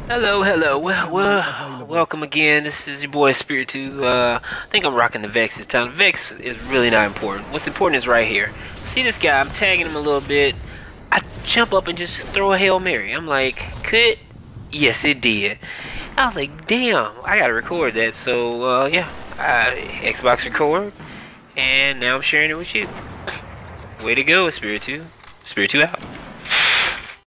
Hello. Welcome again. This is your boy Spirit 2. I think I'm rocking the Vex this time. Vex is really not important. What's important is right here. See this guy? I'm tagging him a little bit. I jump up and just throw a Hail Mary. I'm like, could? Yes, it did. I was like, damn, I gotta record that. So, yeah, Xbox record, and now I'm sharing it with you. Way to go, Spirit 2. Spirit 2 out.